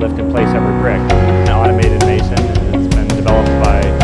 lift and place every brick. An automated mason, and it's been developed by